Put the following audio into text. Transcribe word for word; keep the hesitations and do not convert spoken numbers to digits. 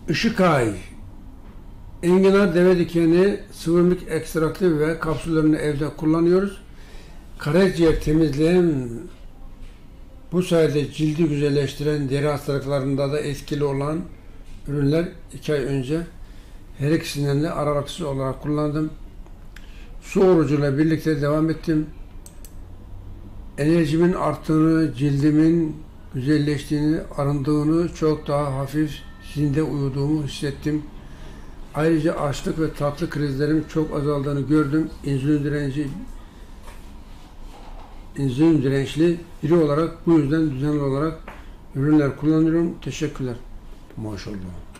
Işıkay, enginar, deve dikeni, sıvırmık ekstraktı ve kapsüllerini evde kullanıyoruz. Karaciğer temizleyen, bu sayede cildi güzelleştiren, deri hastalıklarında da etkili olan ürünler. iki ay önce her ikisinden de aralıksız olarak kullandım. Su orucuyla birlikte devam ettim. Enerjimin arttığını, cildimin güzelleştiğini, arındığını, çok daha hafif zinde uyuduğumu hissettim. Ayrıca açlık ve tatlı krizlerim çok azaldığını gördüm. İnsülin direnci insülin dirençli biri olarak bu yüzden düzenli olarak ürünler kullanıyorum. Teşekkürler. Maşallah.